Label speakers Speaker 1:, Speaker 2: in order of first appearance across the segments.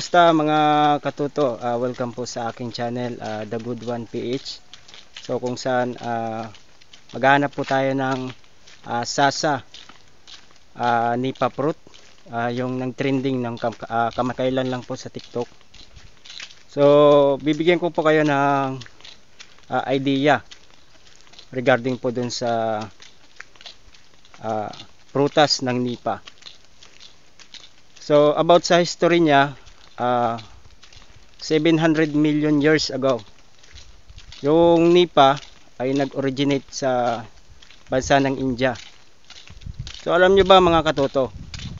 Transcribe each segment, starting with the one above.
Speaker 1: Kamusta mga katuto? Welcome po sa aking channel, The Good One PH. So kung saan maghahanap po tayo ng sasa nipa fruit, yung nang trending ng kamakailan lang po sa TikTok. So bibigyan ko po kayo ng idea regarding po dun sa prutas ng nipa. So about sa history niya, 700 million years ago, yung nipa ay nag-originate sa bansa ng India. So alam nyo ba mga katoto,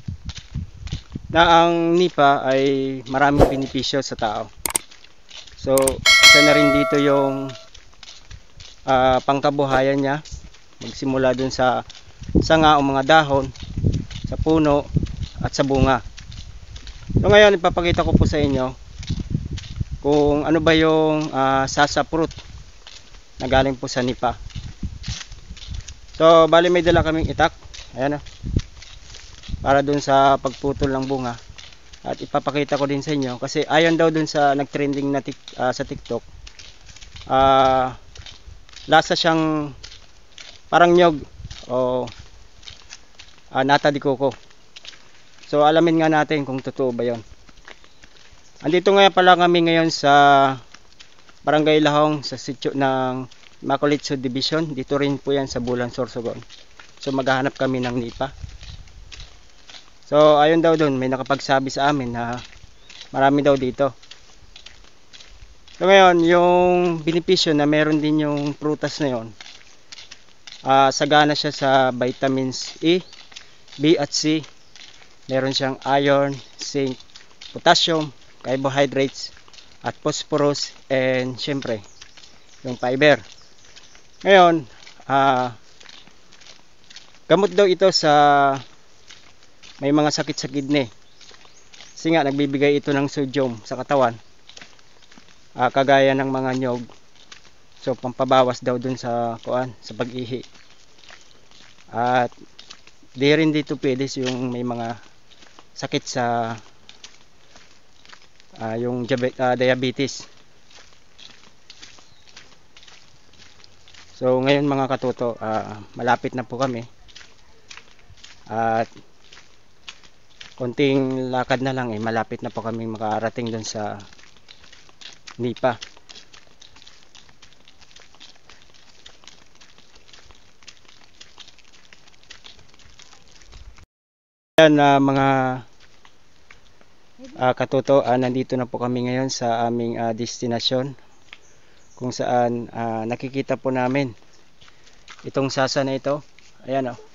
Speaker 1: na ang nipa ay maraming benepisyo sa tao. So isa na rin dito yung pangkabuhayan niya, magsimula dun sa sanga o mga dahon, sa puno at sa bunga. So ngayon ipapakita ko po sa inyo kung ano ba yung sasa fruit na galing po sa nipa. So bali may dala kaming itak, ayan o, para dun sa pagputol ng bunga. At ipapakita ko din sa inyo kasi ayon daw dun sa nagtrending na sa TikTok, lasa siyang parang nyog o nata de coco. So alamin nga natin kung totoo ba yon. Andito nga pala kami ngayon sa Barangay Lahong, sa sitio ng Immaculate Subdivision. Dito rin po yan sa Bulan, Sorsogon. So maghahanap kami ng nipa. So ayun daw dun, may nakapagsabi sa amin na marami daw dito. So ngayon, yung benepisyo na meron din yung prutas na yon, sagana siya sa vitamins E, B at C. Meron siyang iron, zinc, potassium, carbohydrates at phosphorus, and syempre yung fiber. Ngayon, gamot daw ito sa may mga sakit sa kidney, kasi nga nagbibigay ito ng sodium sa katawan, kagaya ng mga nyog. So pampabawas daw dun sa sa pag-ihi. At di rin dito pwede yung may mga sakit sa yung diabetes. So ngayon mga katoto, malapit na po kami at konting lakad na lang, malapit na po kami makarating dun sa nipa. Yan mga katoto, nandito na po kami ngayon sa aming destinasyon, kung saan nakikita po namin itong sasa na ito. Ayan o.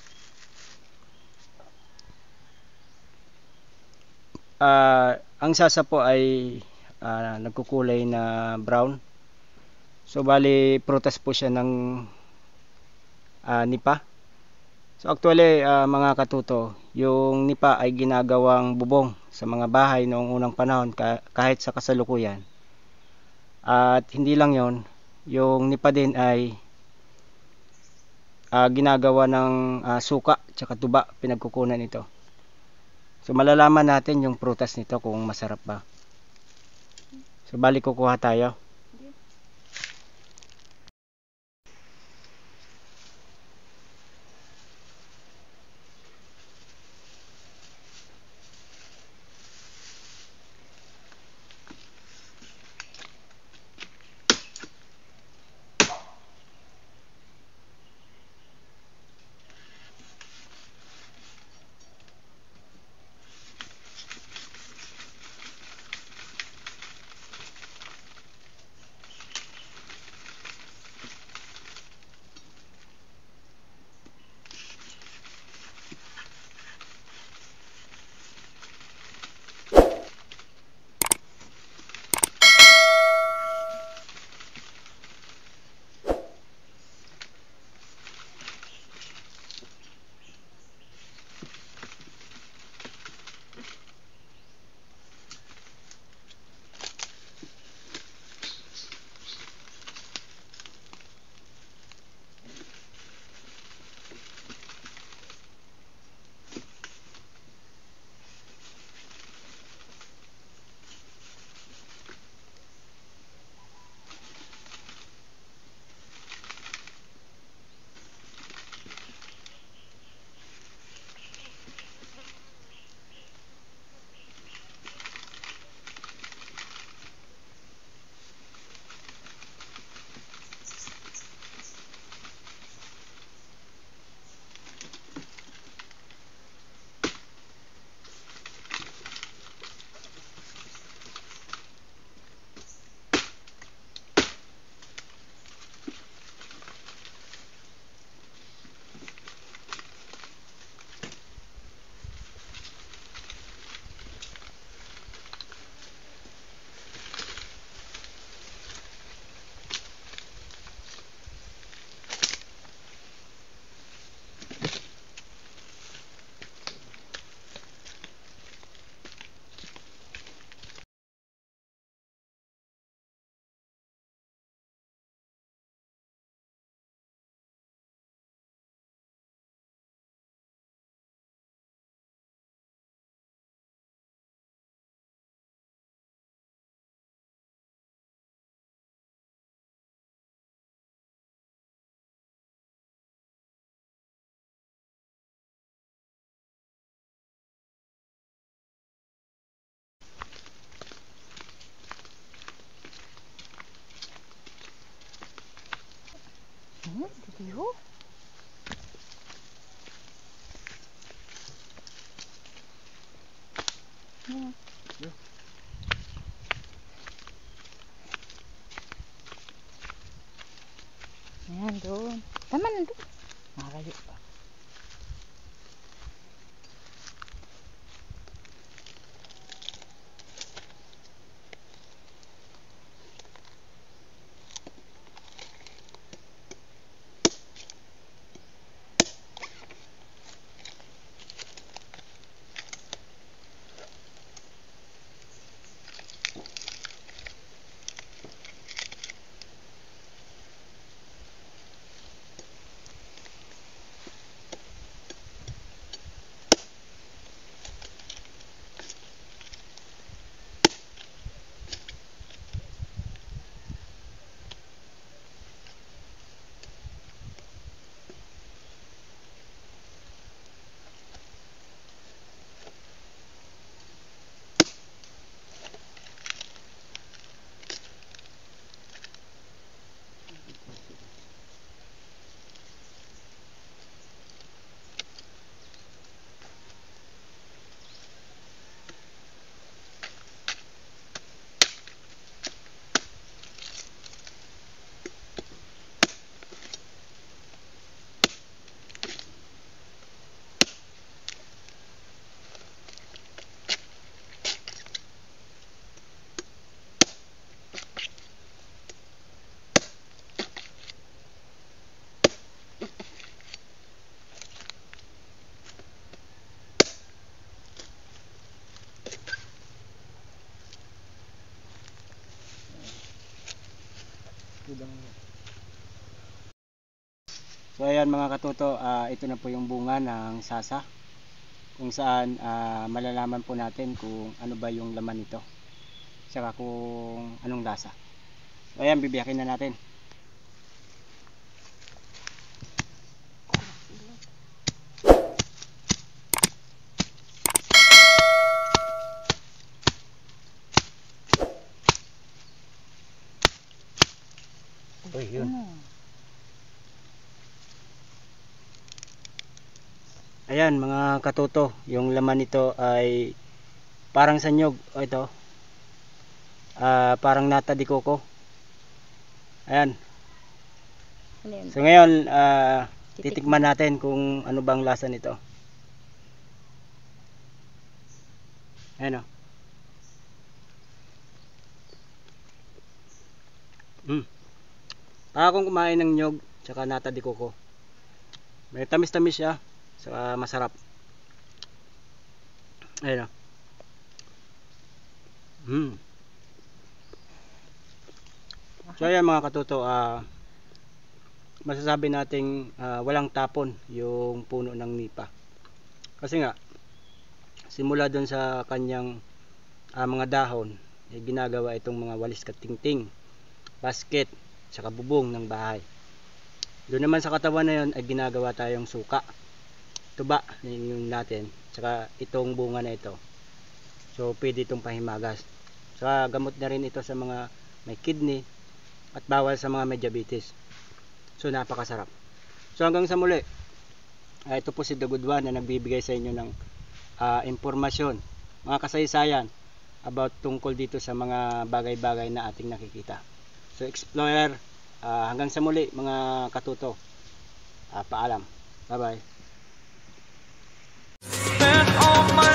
Speaker 1: Ang sasa po ay nagkukulay na brown. So bali prutas po siya ng nipa. So actually mga katuto, yung nipa ay ginagawang bubong sa mga bahay noong unang panahon, kahit sa kasalukuyan. At hindi lang yon, yung nipa din ay ginagawa ng suka tsaka tuba, pinagkukunan ito. So malalaman natin yung prutas nito kung masarap ba. So bali kukuha tayo.
Speaker 2: Diyo. Ayan, doon. Tama na doon. Nakalayo pa.
Speaker 1: So ayan mga katuto, ito na po yung bunga ng sasa, kung saan malalaman po natin kung ano ba yung laman nito, saka kung anong lasa. So ayan, bibiyakin na natin. Uy, yun. Ayan mga katuto, yung laman nito ay parang sanyog. O ito, parang nata de coco. Ayan. So ngayon, titikman natin kung ano bang lasa nito. Ayan o. Para akong kumain ng nyog tsaka nata de coco. May tamis-tamis siya, saka masarap. Ayan o. So ayan mga katuto, masasabi nating walang tapon yung puno ng nipa. Kasi nga, simula dun sa kanyang mga dahon, ginagawa itong mga walis katingting, basket, saka bubong ng bahay. Doon naman sa katawan na yun ay ginagawa tayong suka, tuba yung natin, saka itong bunga na ito. So pwede itong pahimagas. Saka gamot na rin ito sa mga may kidney at bawal sa mga may diabetes. So napakasarap. So hanggang sa muli, ito po si The Good One na nagbibigay sa inyo ng impormasyon, mga kasaysayan about tungkol dito sa mga bagay-bagay na ating nakikita. So Explorer, hanggang sa muli mga katuto, paalam. Bye bye.